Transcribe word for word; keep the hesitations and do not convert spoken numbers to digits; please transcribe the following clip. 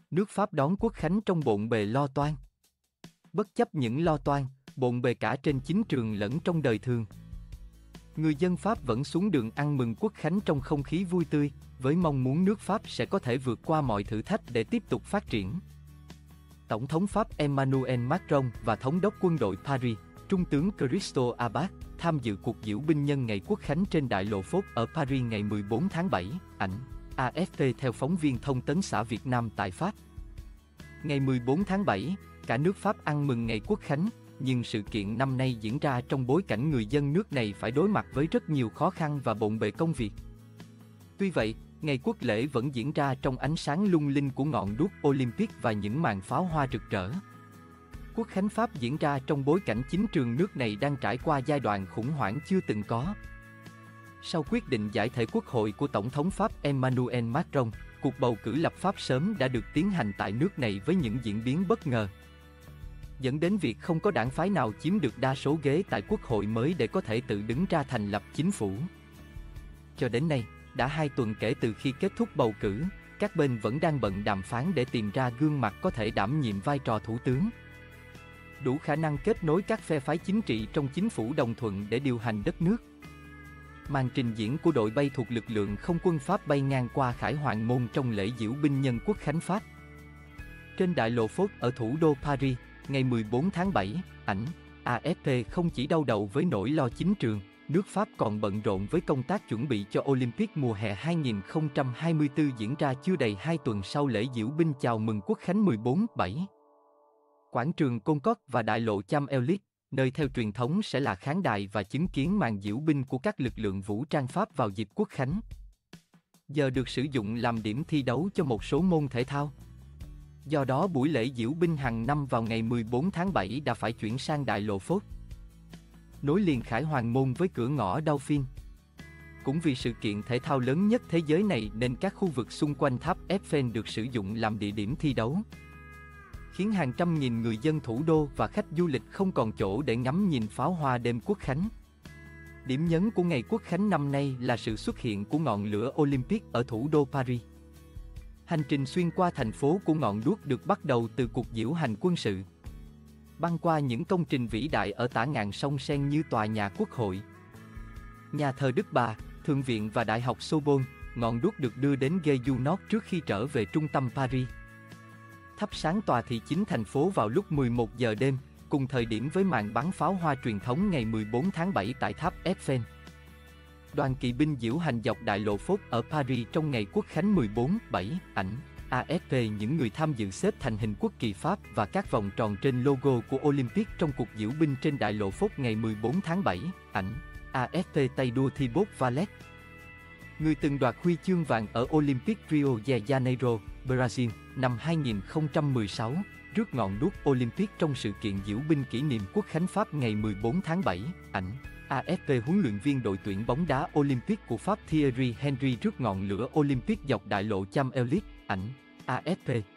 Nước Pháp đón Quốc khánh trong bộn bề lo toan. Bất chấp những lo toan, bộn bề cả trên chính trường lẫn trong đời thường, người dân Pháp vẫn xuống đường ăn mừng Quốc khánh trong không khí vui tươi, với mong muốn nước Pháp sẽ có thể vượt qua mọi thử thách để tiếp tục phát triển. Tổng thống Pháp Emmanuel Macron và Thống đốc quân đội Paris, Trung tướng Christophe Abad, tham dự cuộc diễu binh nhân ngày Quốc khánh trên đại lộ Phốt ở Paris ngày mười bốn tháng bảy, ảnh a ép pê theo phóng viên thông tấn xã Việt Nam tại Pháp. Ngày mười bốn tháng bảy, cả nước Pháp ăn mừng ngày Quốc khánh, nhưng sự kiện năm nay diễn ra trong bối cảnh người dân nước này phải đối mặt với rất nhiều khó khăn và bộn bề công việc. Tuy vậy, ngày quốc lễ vẫn diễn ra trong ánh sáng lung linh của ngọn đuốc Olympic và những màn pháo hoa rực rỡ. Quốc khánh Pháp diễn ra trong bối cảnh chính trường nước này đang trải qua giai đoạn khủng hoảng chưa từng có. Sau quyết định giải thể quốc hội của Tổng thống Pháp Emmanuel Macron, cuộc bầu cử lập pháp sớm đã được tiến hành tại nước này với những diễn biến bất ngờ, dẫn đến việc không có đảng phái nào chiếm được đa số ghế tại quốc hội mới để có thể tự đứng ra thành lập chính phủ. Cho đến nay, đã hai tuần kể từ khi kết thúc bầu cử, các bên vẫn đang bận đàm phán để tìm ra gương mặt có thể đảm nhiệm vai trò thủ tướng, đủ khả năng kết nối các phe phái chính trị trong chính phủ đồng thuận để điều hành đất nước. Màn trình diễn của đội bay thuộc lực lượng không quân Pháp bay ngang qua Khải Hoàn Môn trong lễ diễu binh nhân Quốc khánh Pháp. Trên đại lộ Phốt ở thủ đô Paris, ngày mười bốn tháng bảy, ảnh a ép pê không chỉ đau đầu với nỗi lo chính trường, nước Pháp còn bận rộn với công tác chuẩn bị cho Olympic mùa hè hai không hai tư diễn ra chưa đầy hai tuần sau lễ diễu binh chào mừng Quốc khánh mười bốn tháng bảy. Quảng trường Concorde và đại lộ Champs-Élysées, nơi theo truyền thống sẽ là khán đài và chứng kiến màn diễu binh của các lực lượng vũ trang Pháp vào dịp Quốc khánh, giờ được sử dụng làm điểm thi đấu cho một số môn thể thao. Do đó buổi lễ diễu binh hàng năm vào ngày mười bốn tháng bảy đã phải chuyển sang đại lộ Phốt, nối liền Khải Hoàn Môn với cửa ngõ Dauphine. Cũng vì sự kiện thể thao lớn nhất thế giới này nên các khu vực xung quanh tháp Eiffel được sử dụng làm địa điểm thi đấu, khiến hàng trăm nghìn người dân thủ đô và khách du lịch không còn chỗ để ngắm nhìn pháo hoa đêm Quốc khánh. Điểm nhấn của ngày Quốc khánh năm nay là sự xuất hiện của ngọn lửa Olympic ở thủ đô Paris. Hành trình xuyên qua thành phố của ngọn đuốc được bắt đầu từ cuộc diễu hành quân sự, băng qua những công trình vĩ đại ở tả ngạn sông Seine như tòa nhà Quốc hội, nhà thờ Đức Bà, Thượng viện và Đại học Sorbonne. Ngọn đuốc được đưa đến Gare du Nord trước khi trở về trung tâm Paris, thắp sáng tòa thị chính thành phố vào lúc mười một giờ đêm, cùng thời điểm với màn bắn pháo hoa truyền thống ngày mười bốn tháng bảy tại tháp Eiffel. Đoàn kỵ binh diễu hành dọc đại lộ Phốt ở Paris trong ngày Quốc khánh mười bốn tháng bảy, ảnh a ép pê những người tham dự xếp thành hình quốc kỳ Pháp và các vòng tròn trên logo của Olympic trong cuộc diễu binh trên đại lộ Phốt ngày mười bốn tháng bảy, ảnh a ép pê tay đua Thibaut Vallet, người từng đoạt huy chương vàng ở Olympic Rio de Janeiro, Brazil, năm hai không một sáu, rước ngọn đuốc Olympic trong sự kiện diễu binh kỷ niệm Quốc khánh Pháp ngày mười bốn tháng bảy, ảnh a ép pê huấn luyện viên đội tuyển bóng đá Olympic của Pháp Thierry Henry rước ngọn lửa Olympic dọc đại lộ Champs-Élysées, ảnh a ép pê